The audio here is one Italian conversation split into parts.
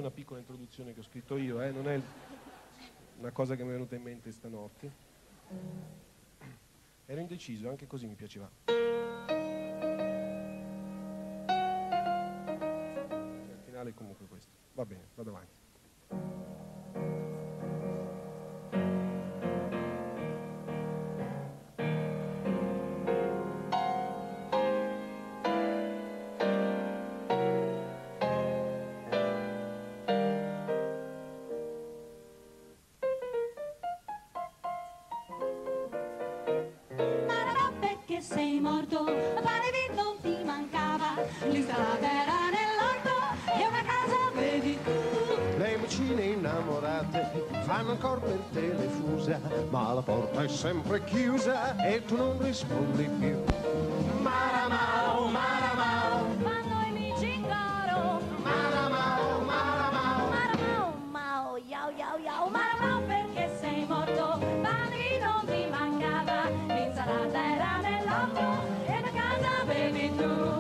una piccola introduzione che ho scritto io, non è una cosa che mi è venuta in mente stanotte. Ero indeciso, anche così mi piaceva. Al finale comunque questo. Va bene, vado avanti. Sei morto, parevi non ti mancava, l'insalata era nell'orto e una casa avevi tu. Le vicine innamorate fanno ancora per te le fusa, ma la porta è sempre chiusa e tu non rispondi più. Maramao, maramao, Fanno i amici in coro, maramao, maramao, maramao, mao, yao, yao, yao, maramao perché sei morto, parevi non ti mancava, l'insalata era nell'orto e una casa avevi tu.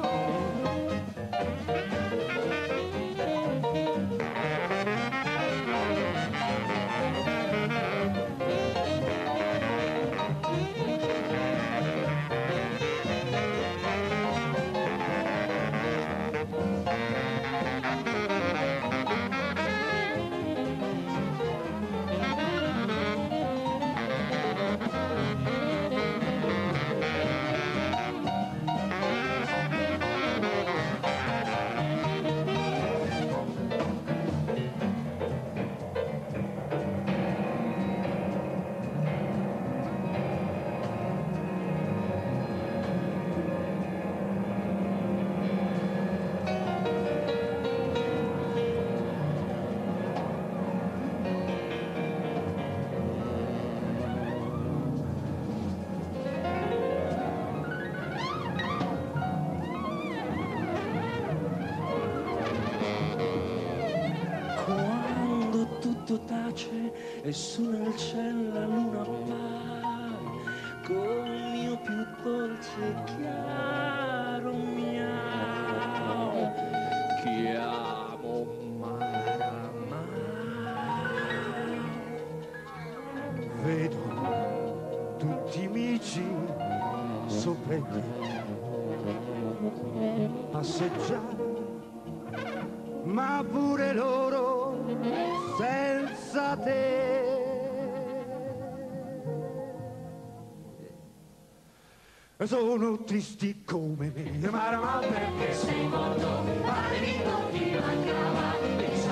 Quando tutto tace e su nel cielo la luna appare col mio più dolce e chiaro miau, chiamo Maramao. vedo tutti amici sopra passeggiare, ma pure loro senza te. Sono tristi come me, Maramao perché sei morto, parevi non ti mancava,